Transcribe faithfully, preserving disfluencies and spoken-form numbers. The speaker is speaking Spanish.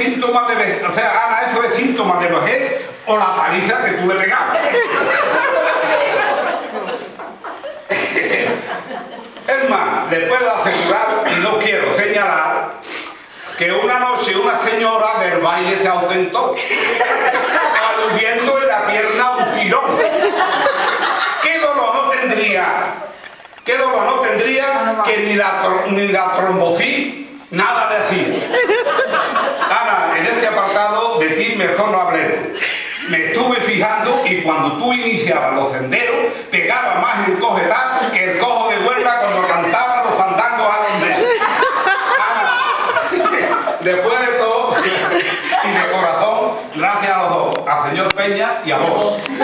síntomas de vejez. O sea, Ana, eso es síntoma de vejez o la paliza que tú le pegabas. Es más, le puedo asegurar, y no quiero señalar, que una noche una señora del baile se ausentó, aludiendo en la pierna un tirón. ¿Qué dolor no tendría? ¿Qué dolor no tendría que ni la, ni la trombosis nada decir? Ana, en este apartado de ti mejor no hablemos. Me estuve fijando y cuando tú iniciabas los senderos, pegaba más el cogetá que el cojo de Huelva cuando cantaban los fandangos a los negros. Ana, después de todo, y de corazón, gracias a los dos, al señor Peña y a vos.